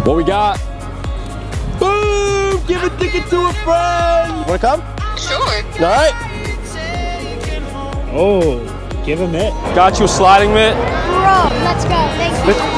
What we got? Boom! Give a ticket to a friend. Wanna come? Sure. All right. Oh, give him it. Got you a sliding mitt. Bro, let's go. Thank you.